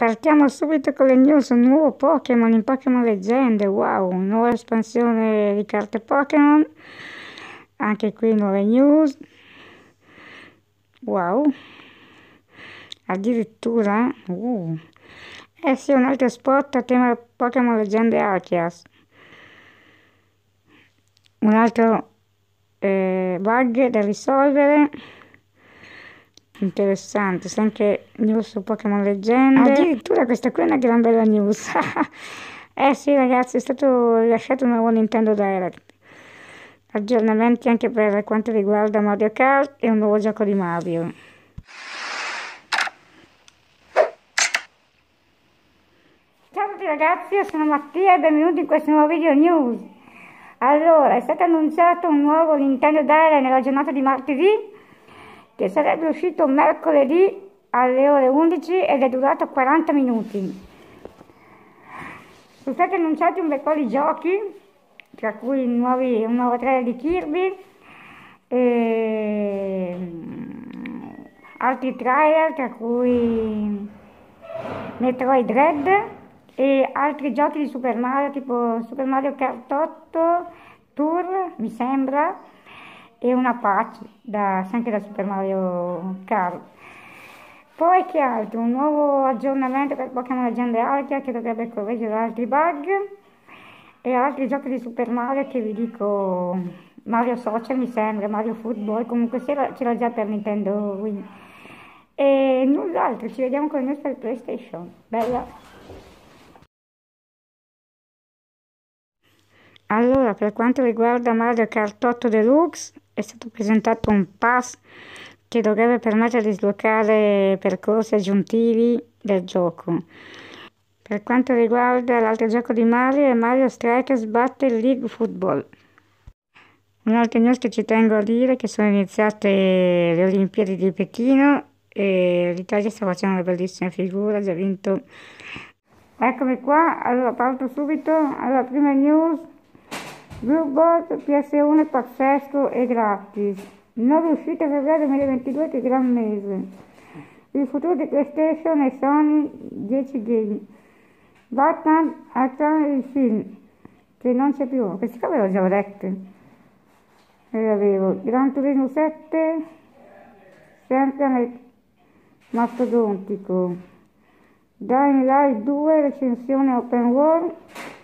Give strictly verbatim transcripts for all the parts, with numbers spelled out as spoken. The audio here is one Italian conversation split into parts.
Partiamo subito con le news, un nuovo Pokémon in Pokémon Leggende, wow, nuova espansione di carte Pokémon, anche qui nuove news, wow, addirittura, uh. eh sì, un altro spot a tema Pokémon Leggende Arceus, un altro eh, bug da risolvere. Interessante, c'è anche news su Pokémon Leggende. Addirittura questa qui è una gran bella news. Eh sì ragazzi, è stato rilasciato un nuovo Nintendo Direct. Aggiornamenti anche per quanto riguarda Mario Kart e un nuovo gioco di Mario. Ciao a tutti ragazzi, io sono Mattia e benvenuti in questo nuovo video news. Allora, è stato annunciato un nuovo Nintendo Direct nella giornata di martedì, che sarebbe uscito mercoledì alle ore undici ed è durato quaranta minuti. Sono stati annunciati un bel po' di giochi, tra cui nuovi, un nuovo trailer di Kirby, e altri trailer, tra cui Metroid Dread e altri giochi di Super Mario, tipo Super Mario Kart otto Tour, mi sembra, e una patch da, sempre da Super Mario Kart. Poi che altro? Un nuovo aggiornamento per Pokémon Leggende Arceus che dovrebbe correggere altri bug e altri giochi di Super Mario che vi dico, Mario Social mi sembra, Mario Football, comunque ce l'ho già per Nintendo Wii. E null'altro, ci vediamo con le news per PlayStation. Bella! Allora, per quanto riguarda Mario Kart otto Deluxe, è stato presentato un pass che dovrebbe permettere di sbloccare percorsi aggiuntivi del gioco. Per quanto riguarda l'altro gioco di Mario è Mario Strikers Battle League Football. Un'altra news che ci tengo a dire è che sono iniziate le Olimpiadi di Pechino e l'Italia sta facendo una bellissima figura, ha già vinto. Eccomi qua, allora parto subito, allora prima news. Bluebird P S uno è pazzesco e gratis. Nuove uscite febbraio duemilaventidue, che gran mese. Il futuro di PlayStation e Sony, dieci game. Batman Arkham il film, che non c'è più. Questi qua avevo già lette. E avevo Gran Turismo sette, sempre nel mastodontico. Dying Light due, recensione open world.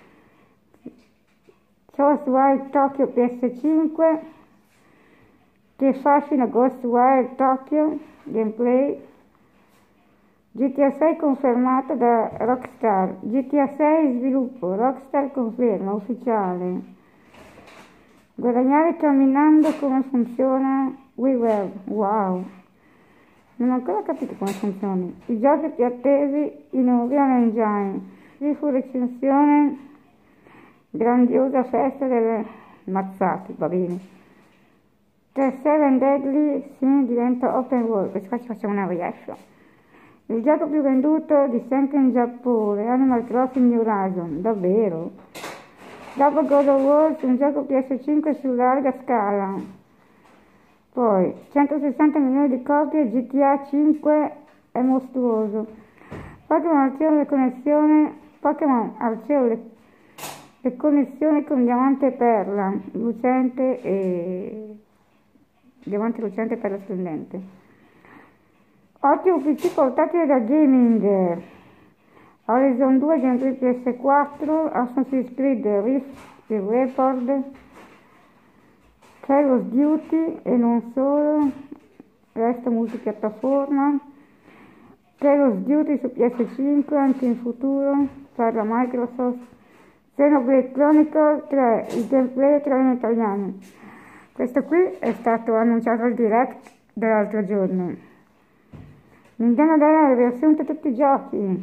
Ghostwire Tokyo P S cinque, che fascina Ghostwire Tokyo, gameplay. G T A sei confermato da Rockstar, G T A sei sviluppo, Rockstar conferma, ufficiale. Guadagnare camminando, come funziona WiiWare, wow. Non ho ancora capito come funziona. I giochi più attesi in Unreal Engine, Sifu recensione. Grandiosa festa delle mazzate, va bene. The Seven Deadly Sin diventa open world, questo qua ci facciamo una reaction. Il gioco più venduto di sempre in Giappone, Animal Crossing New Horizon, davvero. Dopo God of War, un gioco P S cinque su larga scala. Poi, centosessanta milioni di copie, G T A cinque è mostruoso. Pokémon Arceolo le connessione, Pokémon Arceolo le e connessione con diamante e perla lucente e diamante lucente e perla splendente. Ottimo P C portatile da gaming. Horizon due gameplay P S quattro, Assassin's Creed Rift e Report, Call of Duty e non solo, resto multipiattaforma. Call of Duty su P S cinque anche in futuro per la Microsoft. Xenoblade Chronicle tre, il gameplay tra in italiano. Questo qui è stato annunciato al direct dell'altro giorno. Nintendo darà riassunto tutti i giochi.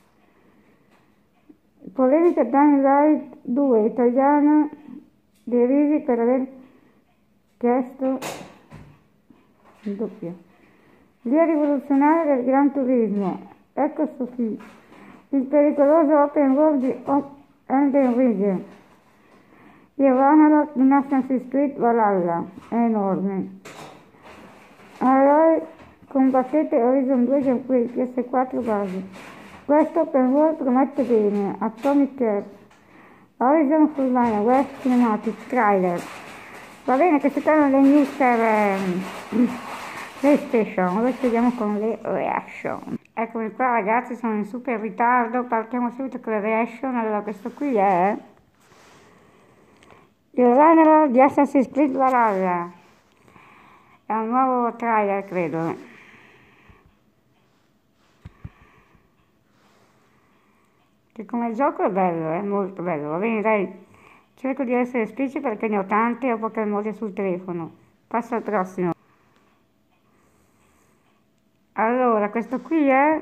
Polemica Dying Light due, italiano, derisi per aver chiesto il doppio. Via rivoluzionaria del Gran Turismo. Ecco Sofì. Il pericoloso open world di Elden Ring. Il Ragnarok in Assassin's Creed Valhalla è enorme. Allora combattete Horizon due gameplay P S quattro base. Questo open world promette bene. Atomic Heart, Horizon Forbidden West Cinematic Trailer. Va bene, queste sono le news per ehm, PlayStation. Ora ci vediamo con le reaction. Eccomi qua ragazzi, sono in super ritardo, partiamo subito con le reaction. Allora, questo qui è il runner di Assassin's Creed Valhalla. È un nuovo trailer, credo. Che come gioco è bello, è molto bello. Va bene, dai, cerco di essere esplicito perché ne ho tante e ho poche memorie sul telefono. Passo al prossimo. Allora, questo qui è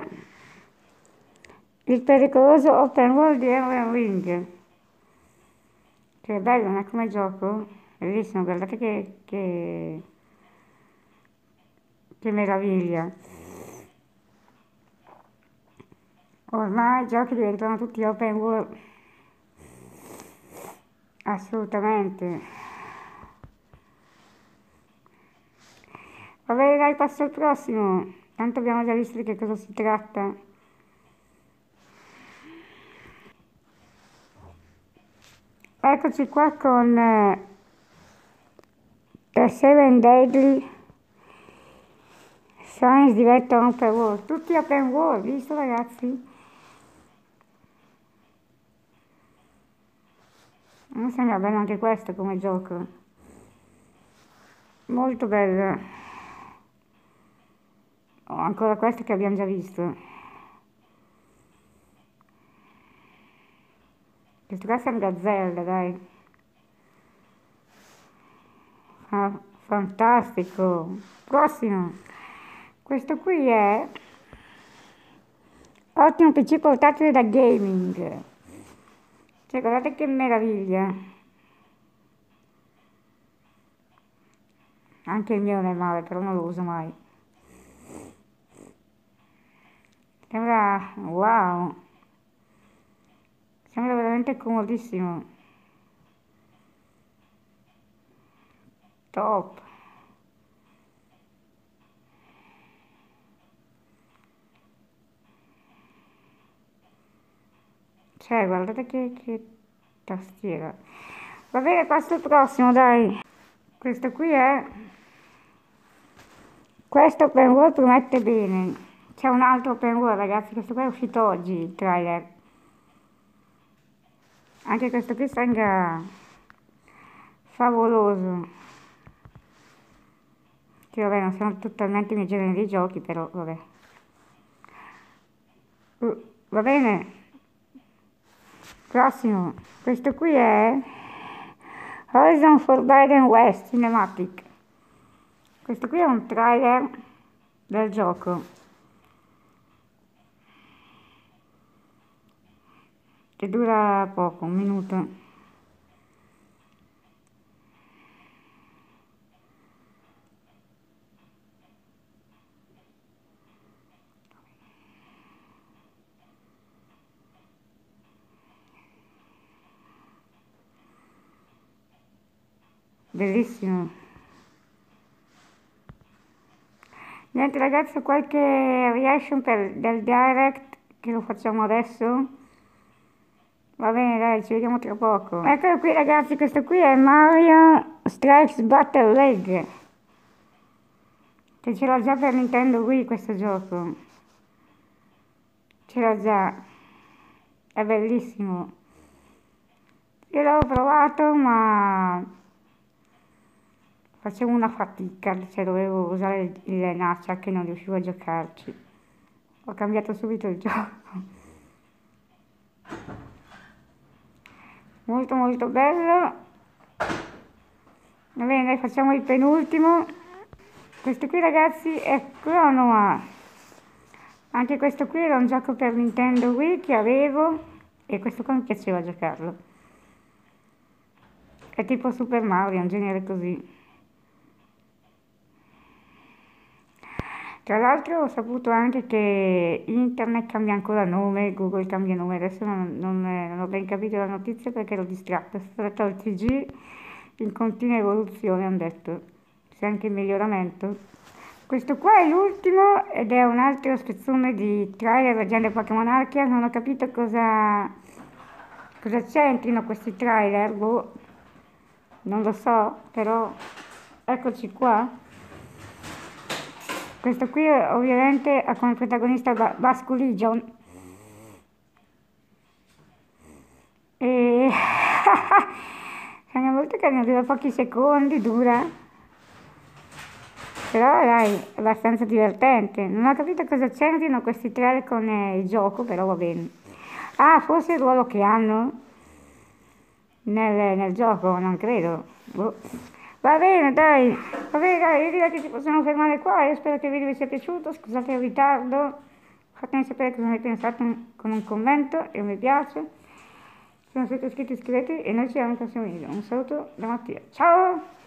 il pericoloso open world di Elden Ring. Che è bello, non è come gioco? Bellissimo, guardate che, che, che meraviglia. Ormai i giochi diventano tutti open world. Assolutamente. Va bene, dai, passo al prossimo. Tanto abbiamo già visto di che cosa si tratta. Eccoci qua con eh, The Seven Deadly Science diventa open world. Tutti open world, visto ragazzi? Mi sembra bello anche questo come gioco. Molto bello. Ho ancora questo che abbiamo già visto. Questo qua sembra Zelda, dai. Ah, fantastico. Prossimo. Questo qui è ottimo P C portatile da gaming. Cioè, guardate che meraviglia. Anche il mio non è male, però non lo uso mai. Sembra, wow. Sembra veramente comodissimo. Top. Cioè, guardate che, che tastiera. Va bene, passo al prossimo, dai. Questo qui è... Questo open world promette bene. C'è un altro open world, ragazzi. Questo qua è uscito oggi, il trailer. Anche questo qui sembra favoloso. Che vabbè, non sono totalmente i miei generi di giochi, però vabbè. Uh, va bene. Prossimo. Questo qui è Horizon Forbidden West Cinematic. Questo qui è un trailer del gioco. Che dura poco, un minuto. Bellissimo. Niente ragazzi, qualche reaction per, del direct che lo facciamo adesso. Va bene, dai, ci vediamo tra poco. Eccolo qui ragazzi, questo qui è Mario Strikes Battle League. Che ce l'ho già per Nintendo Wii questo gioco. Ce l'ho già. È bellissimo. Io l'avevo provato ma facevo una fatica, cioè dovevo usare il, il nunchuck che non riuscivo a giocarci. Ho cambiato subito il gioco. Molto molto bello. Va bene, dai, facciamo il penultimo. Questo qui ragazzi è Chronoa. Anche questo qui era un gioco per Nintendo Wii che avevo e questo qua mi piaceva giocarlo. È tipo Super Mario, un genere così. Tra l'altro ho saputo anche che internet cambia ancora nome, Google cambia nome, adesso non, non, non ho ben capito la notizia perché ero distratta, è stato il T G in continua evoluzione, hanno detto, c'è anche il miglioramento, Questo qua è l'ultimo ed è un altro spezzone di trailer Leggende Pokémon Arceus. Non ho capito cosa, cosa c'entrino questi trailer, boh, non lo so, però eccoci qua. Questo qui ovviamente ha come protagonista Ba- Basculegion. E è una volta che ne dura pochi secondi, dura. Però dai, è abbastanza divertente. Non ho capito cosa c'entrino questi tre con eh, il gioco, però va bene. Ah, forse il ruolo che hanno nel, nel gioco, non credo. Boh. Va bene, dai. Va bene, dai, io direi che ci possiamo fermare qua. Io spero che il video vi sia piaciuto. Scusate il ritardo. Fatemi sapere cosa ne pensate con un commento e un mi piace. Se non siete iscritti, iscrivetevi e noi ci vediamo al prossimo video. Un saluto da Mattia. Ciao!